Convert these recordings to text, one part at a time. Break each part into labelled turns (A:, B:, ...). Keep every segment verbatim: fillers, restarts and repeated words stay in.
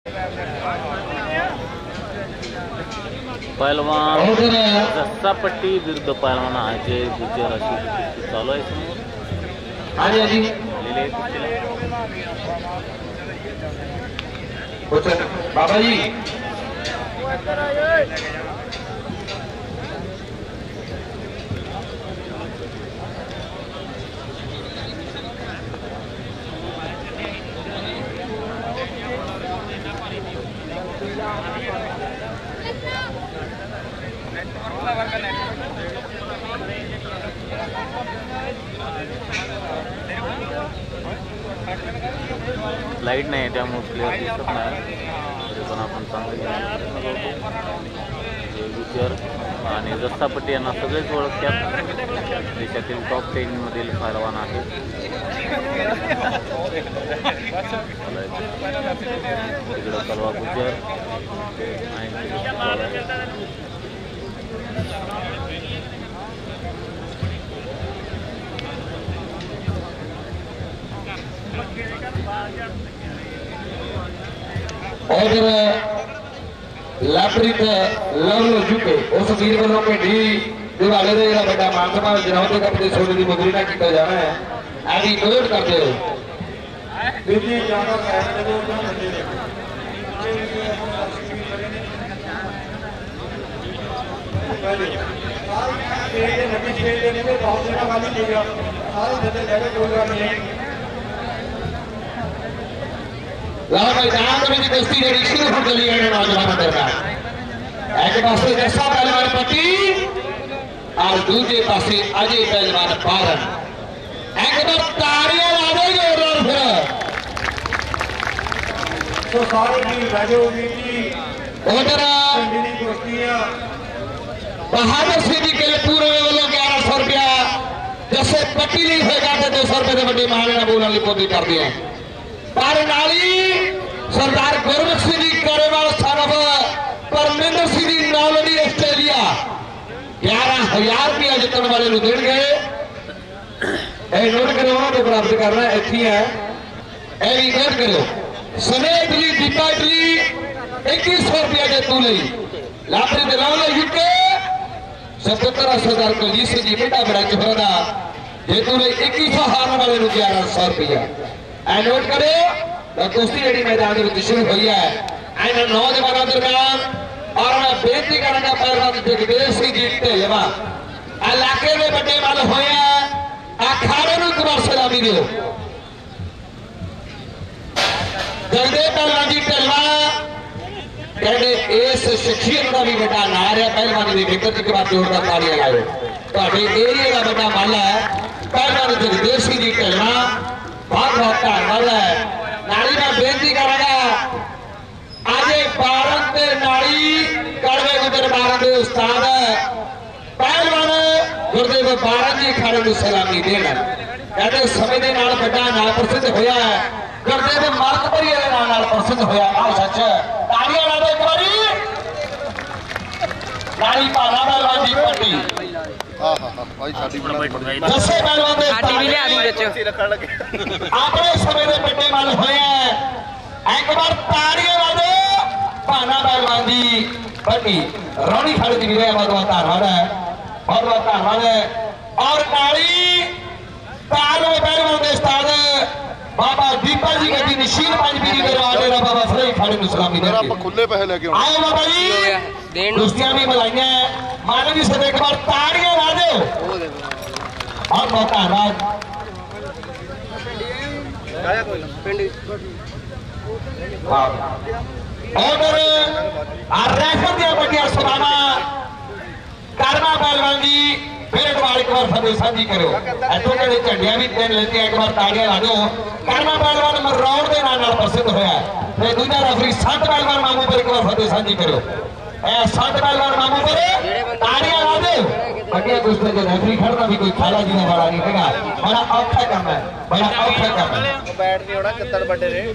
A: पहलवान रस्सा पट्टी विरुद्ध पहलवान अजय गुजर अशी चालू आहे समोर.
B: आणि आजी बाबाजी
A: लाईट नाही त्यामुळे क्लिअर दिसत नाही तरी पण आपण चांगले गुजर आणि रस्सापट्टी यांना सगळेच ओळखतात. देशातील टॉप टेन मधील पहलवान आहे. तिकडं कलवा गुजर आणि
B: और लापरीत लवलो झुके उस वीर वालों के ढी दिवाले दे जरा बेटा मानसमा जनावते का प्रति सोने की मुद्री ना किया जाना है आदि नोट करते हो दीदी ज्यादा कहने को ना करते ये नबी के लेने में बहुत ज्यादा वाली देगा सारे धंधे जगह प्रोग्राम नहीं लाल मैदान में भी कुश्ती लड़ी शुरू हो गई है नौजवानों दरमियान. एक पासे रस्सा पहलवान पट्टी और दूसरे पासे अजय पहलवान पारन. एक बार तालियां ला देंगे और फिर तो सारे की वैल्यू की उधर कुश्तियां बहादुर सिंह जी के लिए पूरे वालों ग्यारह सौ रुपया जैसे पट्टी नहीं होगा तो दो सौ रुपए से बड़ी महाराणा बोला लिपोती कर दिए. नाली सरदार गुरमुख सिंह जी करेवाल स्थान परमिंदर सिंह जी नौलड़ी ऑस्ट्रेलिया ग्यारह हजार रुपया जितने वाले देन गए. नोट करो तो प्राप्त करना इतनी है नोट करो. सने इटली दीपा इटली इक्कीस सौ रुपया जे तू ली लापरी दिलाओ यूके सपुत्र सरदार कुलजीत सिंह जी बेटा बड़ा चुहरा जे तू ली इक्कीस सौ हारने वाले ग्यारह सौ रुपया. नोट करो कुश्ती रेडी मैदान में शुरू हुई है नौजवानों दरमियान. और मैं बेनती करूंगा पहलवान जगदेव सिंह जी ढेलवा इलाके में बड़े मल होया अखाड़े में एक बार सलामी दो. जगदेव पहलवान जी ढेलवा कहते इस शख्सियत का भी बड़ा नार है पहलवान की बेहतर एक बार जोरदार तालियां लाओ. एरिया का बड़ा मल है पहलवान जगदेव सिंह जी ढेलवा बहुत बहुत धन्यवाद है. नाली में बेनती करेगा आज बारह के नाली कड़वे गुजर बारह के उस्ताद पहलवान गुरदेव बारह जी खाने को सलामी देना. कहते समय के नाल बड़ा नाल प्रसिद्ध होया है गुरदेव मार्कपुरी के नाल नाल प्रसिद्ध होया. आओ सच तालियां ला दो एक बारी. नाली पाला पहलवान जी पट्टी दसे पहलवान अपने समय में बड़े मल हुए एक बार तालियां ला दो. भाना पहलवान जी पट्टी रोनी खड़ी जी भी बहुत बहुत धन्यवाद है बहुत बहुत धन्यवाद है. और नाली ताल में पहलवान के उस्ताद बाबा दीपा जी का निशील पंजपीरी दरबार डेरा बाबा फरीद खाड़ी में सलामी देंगे. खुले पैसे लेके आए बाबा जी कुश्तियां भी बुलाइयां मानो जी सब एक बार तालियां ला दो और बहुत धन्यवाद. और रेफर दिया बढ़िया सुनामा करना पहलवान जी फिर एक बार एक बार फतेह साझी करो. ऐसे कहते झंडियां भी दिन लेते हैं एक बार तालियां ला दो. करना पहलवान मरौड़ के नाम प्रसिद्ध होया फिर दूसरा रेफरी संत पहलवान मामू पर एक बार फतेह साझी करो. संत पहलवान मामू पर तालियां ला दो. बढ़िया दोस्तों जो रेफरी खड़ना भी कोई खाला जी ने बड़ा नहीं देगा. बड़ा औखा काम है बड़ा औखा काम है. बैठ नहीं होना कितना बड़े रे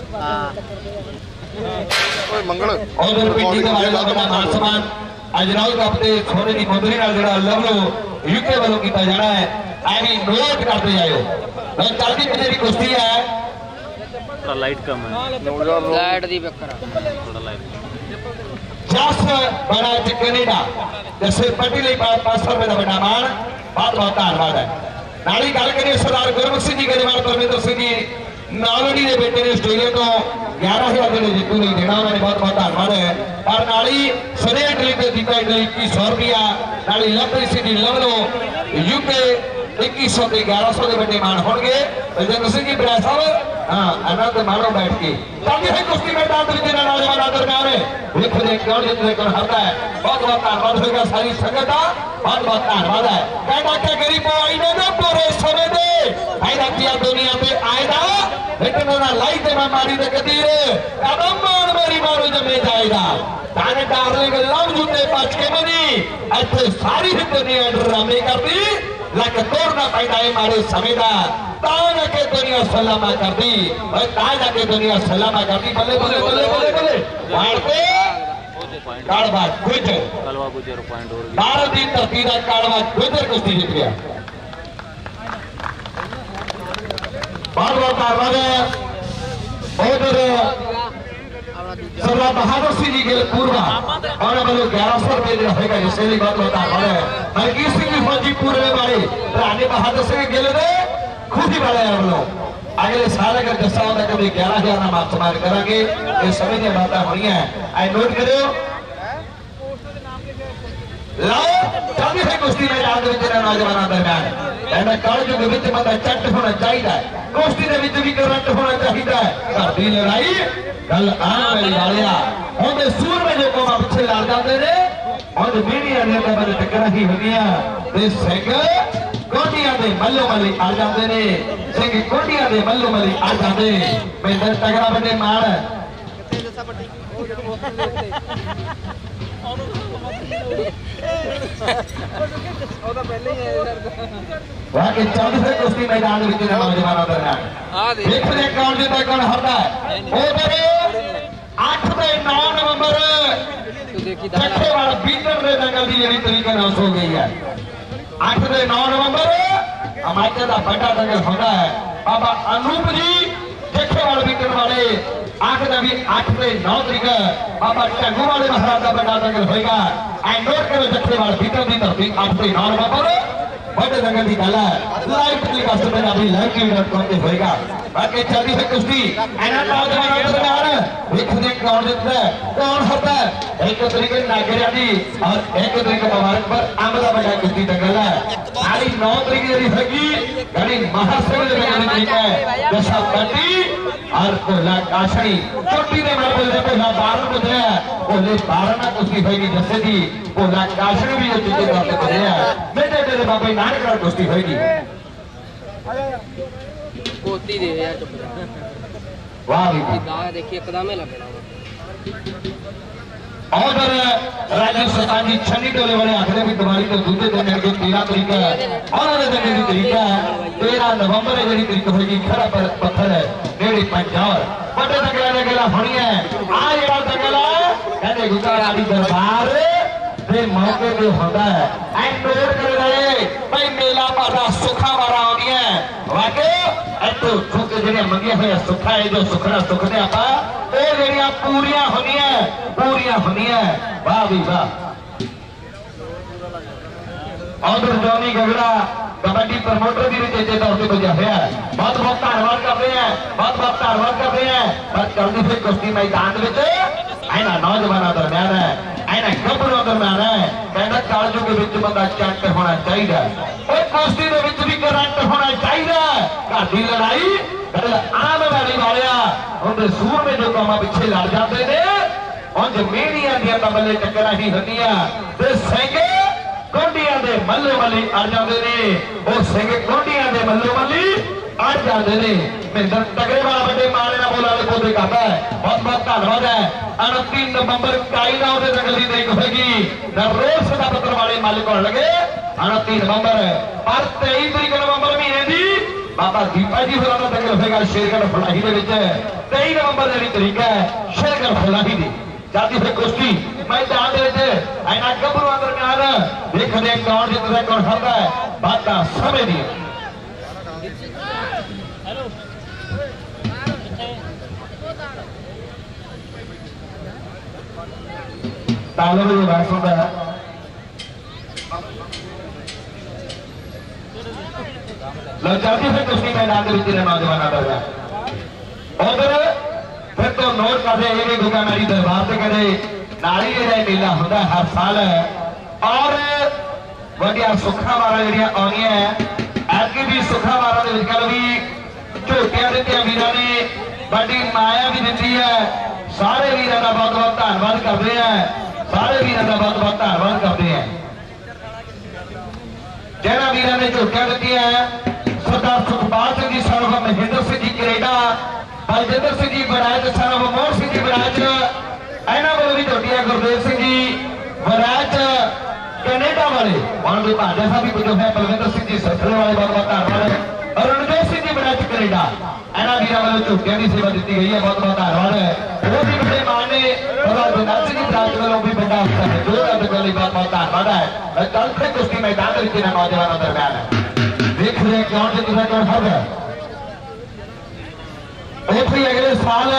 B: मंगल और पिंडी के वाले बड़ा मान सम्मान अजराल कप के सोने की मुंदरी नाल जेड़ा लवलो यूके वालों किया जाना है. एवी नोट करते जाओ. मैं चलती मेरी कुश्ती है
A: उसका लाइट कम है,
C: लाइट दी बकरा
A: थोड़ा लाइट
B: जस बड़ा च कनेडा जैसे पट्टी ਲਈ पाँच सौ रुपए ਦਾ ਵੱਡਾ ਮਾਣ ਬਹੁਤ ਬਹੁਤ ਧੰਨਵਾਦ ਹੈ। ਨਾਲ ਹੀ ਗੱਲ ਕਰੀਏ ਸਰਦਾਰ ਗੁਰਮੁਖ ਸਿੰਘ ਜੀ ਗਰੇਵਾਲ ਪਰਮੇਂਦਰ ਸਿੰਘ ਜੀ ਨਾਲੋੜੀ ਦੇ ਬੇਟੇ ਨੇ ਆਸਟ੍ਰੇਲੀਆ ਤੋਂ ਗਿਆਰਾਂ ਹਜ਼ਾਰ ਦੇ ਜਿੱਤੂ ਨਹੀਂ ਦੇਣਾ, ਉਹਨਾਂ ਨੇ ਬਹੁਤ ਬਹੁਤ ਧੰਨਵਾਦ ਹੈ। ਪਰ ਨਾਲ ਹੀ ਸਨੇ ਇਟਲੀ ਤੇ ਦਿੱਤਾ ਇੱਕੀ ਸੌ ਰੁਪਇਆ, ਨਾਲ ਹੀ ਲਵਪ੍ਰੀਤ ਸਿੰਘ ਜੀ ਲਵਲੋ ਯੂਕੇ ਇੱਕੀ ਸੌ ਤੇ ਗਿਆਰਾਂ ਸੌ ਦੇ ਵੱਡੇ ਮਾਣ ਹੋਣਗੇ। ਰਜਿੰਦਰ ਸਿੰਘ ਜੀ ਬਰਾੜ ਸਾਹਿਬ ਹਾਂ ਆਨੰਦ ਮਾਣੋ ਬੈਠ ਕੇ। ਚੱਲਦੀ ਹੈ ਕੁਸ਼ਤੀ ਮੈਦਾਨ ਦੇ ਵਿੱਚ ਇਹਨਾਂ ਨੌਜਵਾਨਾਂ ਦਰਮਿਆਨ ਵੇਖੋ ਦੇ ਕੌਣ ਜਿੱਤਦੇ ਕੌਣ ਹਾਰਦਾ ਹੈ। ਬਹੁਤ ਬਹੁਤ ਧੰਨਵਾਦ ਹੋਏਗਾ ਸਾਰੀ ਸੰਗਤ ਦਾ, ਬਹੁਤ ਬਹੁਤ ਧੰਨਵਾਦ ਹੈ। ਕਹਿੰਦਾ ਕਿ ਗਰੀਬੋ ਆਈ ਨੇ ਨਾ ਪੂਰੇ ਸਮੇਂ ਦੇ ਆਇਦਾ ਕੀ ਦੁਨੀਆ ਤੇ ਆਇਦਾ ਇਤਨਾ ਨਾ ਲਾਈ ਤੇ ਮੈਂ ਮਾਰੀ ਤੇ ਕਦੀਰ ਕਦਮ ਮਾਰ ਮੇਰੀ ਮਾਰੂ ਜੰਮੇ ਜਾਏਗਾ ਤਾਨੇ ਡਾਰਲਿੰਗ ਲਵ ਜੁੱਤੇ ਪੱਛ ਕੇ ਮਨੀ ਇੱਥੇ ਸਾਰੀ ਦੁਨੀਆ ਡਰਾਮੇ ਕਰਦੀ ਲੱਕ ਤੋੜਨਾ ਪੈਂਦਾ ਹੈ ਮਾਰੇ ਸਮੇਂ ਦਾ ਤਾਂ ਜਾ ਕੇ ਦੁਨੀਆ ਸਲਾਮਾ ਕਰਦੀ ਓਏ ਤਾਂ ਜਾ ਕੇ ਦੁਨੀਆ ਸਲਾਮਾ ਕਰਦੀ ਬੱਲੇ ਬੱਲੇ ਬੱਲੇ ਬੱਲੇ ਬੱਲੇ ਮਾਰਦੇ ਕਾਲਵਾ ਗੁਜਰ
A: कलवा गुजर पॉइंट और
B: ਭਾਰਤ ਦੀ ਧਰਤੀ ਦਾ ਕਾਲਵਾ ਗੁਜਰ ਕੁਸ਼ਤੀ ਜਿੱਤ ਗਿਆ। बहुत बहुत धन्यवाद है। उधर सरदार बहादुर सिंह जी गिल पूर्वा और वालों ग्यारह सौ रुपये रहेगा जिसके लिए बहुत बहुत धन्यवाद है। मलकीत सिंह जी फौजी पूर्वे वाले रानी बहादुर सिंह गिल ने खुशी वाले वालों अगले साल अगर दसा होता कभी ग्यारह हजार नाम आप समार करेंगे ये समय की बातें हुई हैं। आई नोट करो लाओ जल्दी से कुश्ती मैदान ਦੇ ਵਿੱਚ ਨੌਜਵਾਨਾਂ ਦਰਮਿਆਨ ਇਹਨਾਂ ਕਾਲਜ ਦੇ ਵਿੱਚ ਬੰਦਾ ਚੱਟ ਹੋਣਾ ਚਾਹੀਦਾ ਹੈ। ਕੁਸ਼ਤੀ ਦੇ ਵਿੱਚ ਵੀ ਕਰੰਟ ਹੋਣਾ ਚਾਹੀਦਾ ਹੈ। ਘਰ ਦੀ ਲੜਾਈ ਗੱਲ ਆਮ ਵਾਲੀ ਵਾਲਿਆ ਉਹਦੇ ਸੂਰਮੇ ਜੋ ਕੋਮਾ ਪਿੱਛੇ ਲੜ ਜਾਂਦੇ ਨੇ ਉਹਦੇ ਮੀਡੀਆ ਨੇ ਤਾਂ ਬੰਦੇ ਟੱਕਰਾਂ ਹੀ ਹੁੰਦੀਆਂ ਤੇ ਸਿੰਘ ਕੋਡੀਆਂ ਦੇ ਮੱਲੋ ਮੱਲੀ ਆ ਜਾਂਦੇ ਨੇ ਸਿੰਘ ਕੋਡੀਆਂ ਦੇ ਮੱਲੋ ਮੱਲੀ ਆ ਜਾਂਦੇ ਮੈਂਦਰ ਤਗੜਾ ਬੰਦੇ ਮਾਰ वाकई चौदह से कुश्ती मैदान में नौजवानों दरमियान देखते कौन जीता कौन हारता है। उधर आठ से नौ नवंबर जत्थे वाला बीटर ने दंगल की जी तरीके नाश हो गई है। आठ से नौ नवंबर हिमाचल का बड़ा दंगल होता है। बाबा अनूप जी जत्थे वाले बीटर वाले आठ का भी आठ से नौ तरीक बाबा टंगू वाले महाराज का बड़ा दंगल होगा। नोट करो जत्थे वाले बीटर की धरती आठ से नौ नवंबर बड़े दंगल की गल है। लाइव टेलीकास्ट में अपनी लाइव टीवी डॉट कॉम पे होएगा। बाकी चलती है कुश्ती एना नौजवानों दरमियान देखते कौन जीतता है कौन हारता है। एक तरीके नागरिया जी और एक तरीके मुबारक पर आमदा बड़ा कुश्ती दंगल है। सारी नौ तरीके जी होगी यानी महासंघ दंगल तरीका है जैसा पट्टी और कोला काशनी चोटी ने मैं बोल रहे ना बारह बजे है बोले बारह ना कुश्ती होगी जैसे की कोला काशनी भी जो चीजें करते बने हैं मेरे मेरे बाबा नानक का कुश्ती होगी।
C: कोती दे यार चुप
B: वाह
C: दाग देखिए एकदम लगना
B: और राजेश सतान जी छन्नी टोले वाले आखिर भी तुम्हारी तो दूसरे दिन के तेरह तरीका और वाले दिन की तरीका है तेरह नवंबर है जी तरीका होगी खरा पत्थर है नेड़ी पंजाब बड़े दंगल ने गला होनी है आ जेड़ा दंगल है कहते गुजराती दरबार दे मौके पे होता है एंड नोट कर रहे भाई मेला मारा सुखा मारा होनी है वाकई ऐतो सुख जेड़े मंगे हुए सुखा है जो सुखना सुखने आपा वो जेड़ियां पूरियां होनी है पूरियां होनी है। वाह भी वाह और जॉनी गगड़ा कबड्डी प्रमोटर भी चेचे तौर पर बजा हुआ है। बहुत बहुत धन्यवाद कर रहे हैं बहुत बहुत धन्यवाद कर रहे हैं। बस जल्दी से कुश्ती मैदान में ऐना नौजवानों दरम्यान है ऐना गबरों दरम्यान है कहना कालजों के बीच बंदा चट होना चाहिए और कुश्ती के बीच भी करंट होना चाहिए। घर की लड़ाई गल आम वाली वालिया उनके सूर में जो कौमा पिछे लड़ जाते हैं उन मीडिया दिया बल्ले टक्कर ही होंगे सिंह कोडिया के मल्लो मल्ली आ जाते ने और सिंह कोडिया के मल्लो मल्ली आ जाते ने महेंद्र तगड़े वाला बड़े मारे ना बोला पोते कहता है। बहुत बहुत धन्यवाद है। उनतीस नवंबर काई ना उसे दंगल की तारीख होगी रोज सदा पत्र वाले मालिक होने लगे उनतीस नवंबर पर तेईस तरीक नवंबर महीने की बाबा दीपा जी होना का दंगल होगा शेरगढ़ फलाही के तेईस नवंबर की तारीख है शेरगढ़ फलाही की जाती है कुश्ती मैदान ऐना गबरू दरम्यान देखते कौन जीतता कौन हारता है बात समय दी तालों में बहस होता है। लचाती से कुश्ती मैदान के बीच नौजवान आता है उधर फिर तो नोट करते ये गुगा मेरी दरबार से कहते नारी जो मेला होता है हर साल और वड्डिया सुखा वारा जड़ियां आउंदियां ऐतकी भी सुखा वारा दे विच कल भी झोटियां दित्तियां वीरां ने बड़ी माया भी दी है। सारे वीरों का बहुत बहुत धन्यवाद करते हैं। सारे वीरों का बहुत बहुत धन्यवाद करते हैं। जिन्होंने वीरों ने झोटियां दी है सरदार Sukhpal Singh ji son of Mahendra Singh ji Canada, Baljinder Singh ji Baraj son of Mohan Singh ji Baraj, इन्होंने वालों भी झोटियां गुरदेव सिंह जी बराज कनेडा वाले और भी भांडे साहब भी जो है बलविंदर सिंह जी ससरे वाले बहुत बहुत धन्यवाद और रणदेव सिंह जी बराज कनेडा इन्होंने वीरों वालों झोटियां की सेवा दी गई है। बहुत बहुत धन्यवाद है। वो भी बड़े मान ने गुरनाथ सिंह जी बराज वालों भी बड़ा जो बहुत बहुत धन्यवाद है। कल से कुश्ती मैदान के नौजवानों दरम्यान है देख रहे कौन से दूसरा कौन हर है उसे अगले साल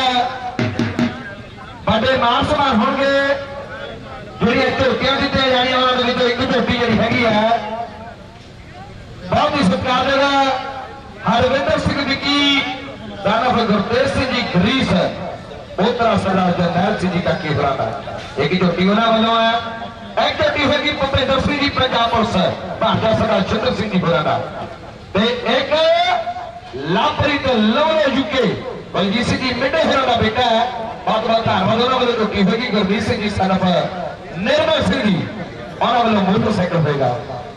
B: बड़े मान सम्मान होंगे जी झोटियां दी जानी उन्होंने एक झोटी जी हैगी है बहुत ही सत्कार देगा Harvinder Singh Vicky son of Gurtej Singh ji Greece पोतरा सरदार जरनैल सिंह जी का केसरा था एक झोटी उन्होंने वालों है। एक झोटी होगी भूपेंद्र सिंह जी पंजाब पुलिस भाजपा सरदार चंद्र सिंह जी होरा का एक लापरी तो लोलो यूके बलजीत सिंह जी मिडे होरा का बेटा है। बहुत बहुत धन्यवाद उन्होंने वालों झोटी होगी गुरमीत सिंह जी सन ऑफ निर्मल सिंह जी उन्होंने वालों मोटरसाइकिल होगा।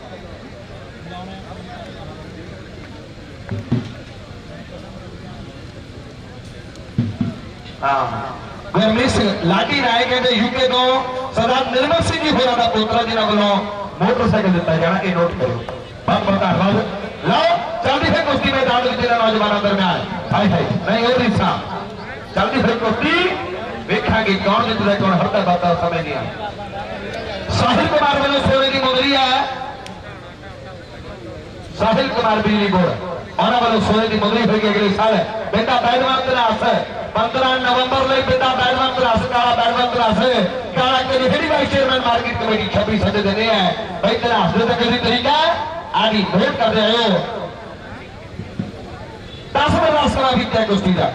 B: हाँ गुरमीत सिंह लाठी राय कहते यूके तो सरदार निर्मल सिंह जी होरा का पोतरा जिन्होंने वालों मोटरसाइकिल दिता जाना ये नोट करो। बहुत बहुत धन्यवाद। लो चलती फिर कुश्ती मैदान में नौजवानों दरम्यान हाय हाय नहीं हो रही सा चलती फिर कुश्ती देखा कि कौन जितता कौन हरता बाता समय नहीं आ। साहिल कुमार वालों सोने की मुंदरी है साहिल कुमार बिजली बोर्ड उन्होंने वालों सोने की मुंदरी फिर अगले साल बेटा बैठवा तरास पंद्रह नवंबर में बेटा बैठवा तरास काला बैठवा तरास काला करी फिर वाइस चेयरमैन मार्केट कमेटी छब्बीस सदस्य देने हैं भाई तरास दे तक तरीका आदि नोट कर रहे हो दस बड़ा समा भी तय कुश्ती का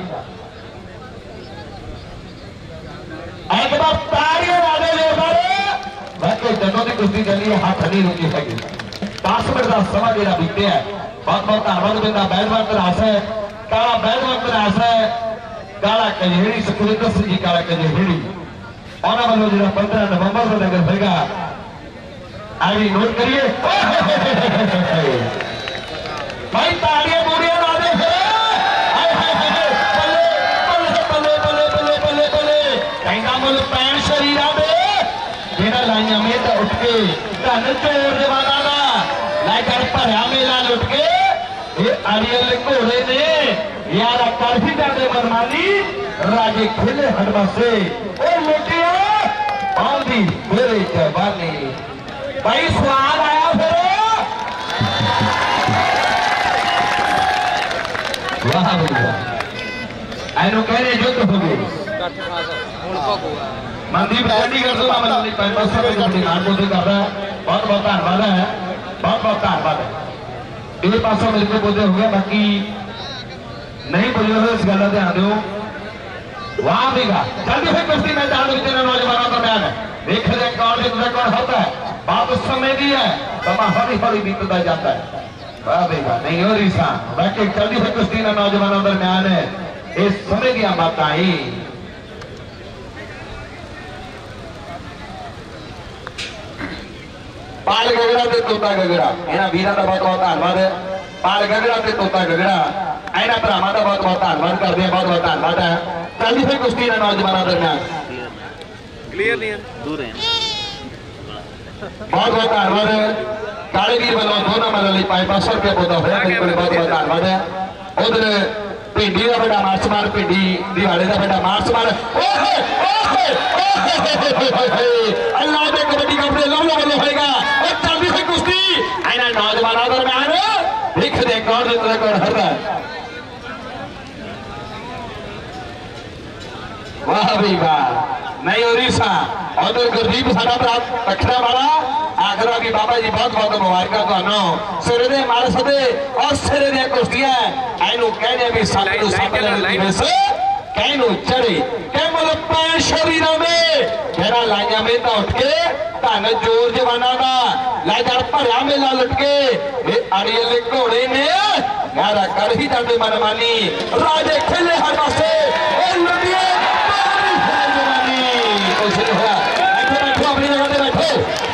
B: एक बार तालियां वाले जो सारे बाकी जनों की कुश्ती चली है हाथ नहीं रुकी है दस मिनट का समा जो बीते है। बहुत बहुत धन्यवाद बेटा बैठवा तरास है काला बैठवा तरास है काला कजेड़ी सुखविंदर सिंह जी काला कजेड़ी उन्होंने वालों जो पंद्रह नवंबर को नगर होगा आगे नोट करिए भाई तालियां पूरियां ला दे बल्ले बल्ले बल्ले बल्ले बल्ले कहना मुल पैन शरीर दे जेड़ा लाइया में तो उठ के धन चोर जवाना का लाकर भरिया मेला लुट के ये अड़ियल घोड़े ने यार काफी जाते मनमानी राजे खिले हडवा से ओ लुटिया आंधी मेरे जवानी भाई स्वाद आया फिर वाह भैया एनु कह रहे युद्ध हो गए मनदीप रेडी कर दो मैं बस से करती नाम को कर रहा है। बहुत बहुत धन्यवाद है। बहुत बहुत धन्यवाद है। ये पासों मेरे को बोलते हो गया बाकी नहीं बोले हो इस गल का ध्यान दो वहां देगा जल्दी से कुश्ती मैदान में नौजवानों का बयान है देख रहे कौन जितना कौन होता है बात उस समय दी है समा हौली हौली बीतता जाता है। वाह देगा नहीं हो रही सा बाकी जल्दी से कुश्ती नौजवानों दरम्यान है इस समय की बात आई पाल गगड़ा ते तोता गगड़ा इन्होंने वीर का बहुत बहुत धन्यवाद है। पाल गगड़ा ते तोता गगड़ा इन्होंने भरावां का बहुत बहुत धन्यवाद करते हैं। बहुत बहुत धन्यवाद है। जल्दी से कुश्ती नौजवानों दरम्यान
A: क्लियर नहीं है दूर है।
B: बहुत बहुत धन्यवाद है। काले वीर वालों दो नंबर वाली पाए पांच सौ रुपया पौधा होया बहुत बहुत धन्यवाद है। उधर भिंडी का बेटा मार्च मार भिंडी दिहाड़े का बेटा मार्च मार अल्लाह के कबड्डी कपड़े लवलो वालों होएगा और जल्दी से कुश्ती इन्होंने नौजवानों दरम्यान देख दे कौन जितना कौन हर रहा है। वाह भाई वाह नहीं हो रही सा और गुरदीप साडा भरा रखने वाला आखिर की बाबा जी बहुत बहुत मुबारक तुहानू सिरे दे मार सदे और सिरे दे कुश्तियां एनू कहने भी सत नू सत दिवस कहनू चढ़े कह मुल पैन शरीरों में मेरा लाइया में तो उठ के धन जोर जवाना का लाइदार भरिया मेला लुट के अड़ियले घोड़े ने यारा कर ही जाते मनमानी राजे खेले हर पासे लुटिए कुछ नहीं हुआ बैठो अपनी जगह पे बैठो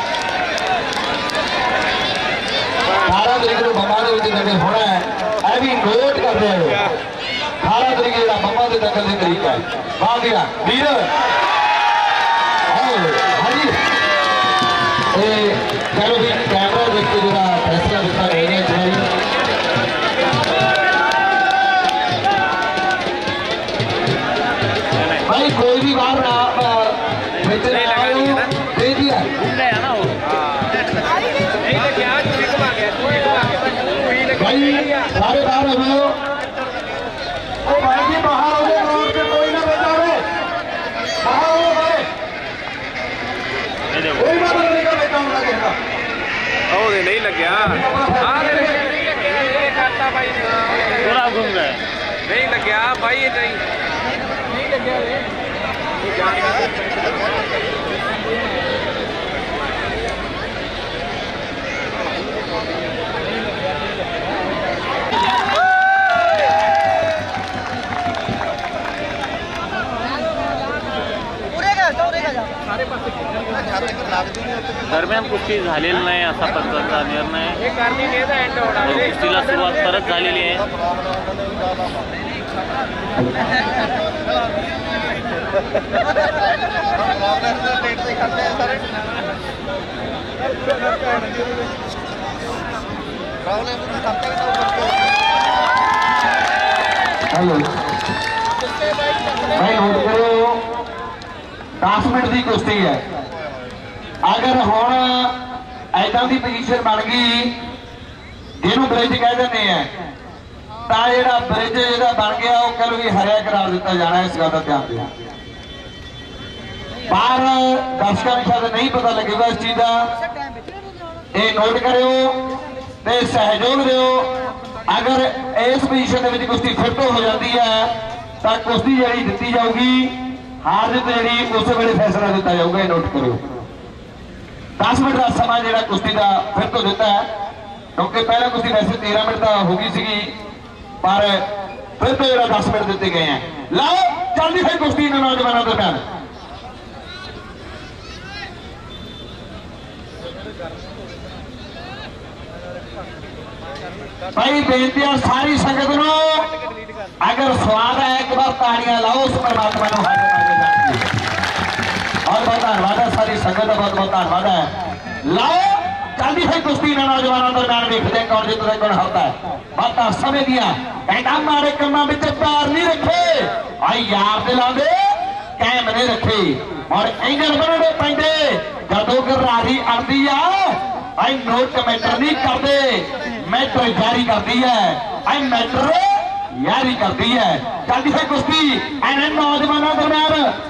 B: अठारह तरीक को बम्बा के होना है ऐ भी नोट कर रहे हो अठारह तरीके का बम्बा के दखल के तरीका है बाल दिया वीर हाँ जी चलो भी कैमरा देख के जरा फैसला दिखा रहे हैं भाई कोई भी बात ना दे दिया भाई सारे बाहर हो भाई जी बाहर हो गए रोड पे कोई ना बचावे बाहर हो गए कोई बात नहीं का बेटा होना कहता
D: ओ दे नहीं लग गया हां ये करता भाई पूरा घूम गए नहीं लग गया भाई ये नहीं नहीं लग गया ये जान
A: दरम्यान कुस्ती झालेली नाही असा पंचांचा निर्णय कुस्तीला सुरुवात परत झालेली आहे
B: हेलो भाई नोट करो दस मिनट की कुश्ती है अगर हुण ऐदा की पोजीशन बन गई जिन्हों ब्रिज कह देने हैं तो जो ब्रिज जो बन गया वो कल भी हरिया करार दिता जाना इस गल का ध्यान दें पर दर्शकों को शायद नहीं पता लगेगा इस चीज का ये नोट करो ते सहयोग दो अगर इस पोजीशन के कुश्ती फिर तो हो जाती है तो कुश्ती जी दी जाऊगी हार जित जी उस वे फैसला दिता जाऊगा ये नोट करो दस मिनट का समा जो कुश्ती का फिर तो दिता है क्योंकि पहला कुश्ती वैसे तेरह मिनट का हो गई सी पर फिर तो जो दस मिनट दिते गए हैं लाओ चलती फिर कुश्ती इन नौजवानों दरम्यान भाई बेनती है सारी संगत नो अगर स्वाद है एक बार ताड़ियां लाओ उस परमात्मा को और बहुत धन्यवाद है सारी संगत का बहुत बहुत धन्यवाद है लाओ जल्दी से कुश्ती नौजवानों दरम्यान देखते हैं कौन जितने कौन हारता है बात समय दिया कहता मारे कमा में पैर नहीं रखे आई यार दिला दे कैम नहीं रखे और इंजन बनने पेंदे जदों गरारी अड़ती है आई नोट मैटर नहीं करते मैटर जारी करती है आई मैटर यारी करती है जल्दी से कुश्ती इन नौजवानों दरम्यान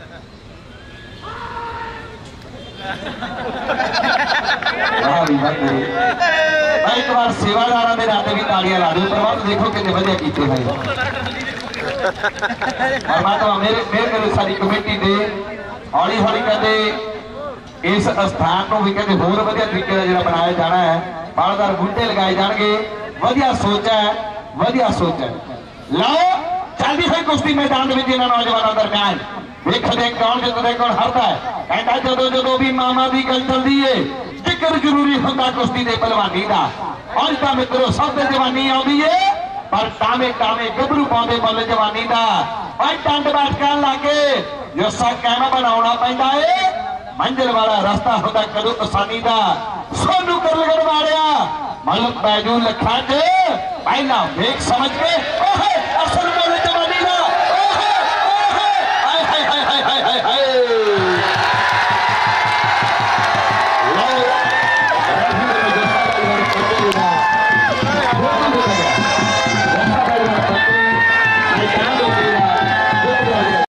B: एक बार सेवादार के नाते भी तालियां ला दो प्रबंध देखो कितने वधिया कीते भाई परमात्मा मेरे मेरे करो सारी कमेटी दे हौली हौली कहते इस स्थान को भी कहते होर वधिया तरीके का जो बनाया जाना है बालदार बूटे लगाए जाएंगे वधिया सोच है वधिया सोच है लाओ जल्दी से कुश्ती मैदान में जिन्होंने नौजवानों दरम्यान देखते कौन जितने कौन हारता है कहता जो जो भी मामा की गल चलती है जिक्र जरूरी होता कुश्ती के पहलवानी का और तो मित्रों सब जवानी आती है पर टामे टामे गभरू पाते मुल जवानी का और टंड बैठक लाके जो सा कैमा बनाना पैदा है मंजिल वाला रास्ता होता कदों आसानी का सोनू कर लगन वालिया मल बैजू लखा के पहला वेख समझ के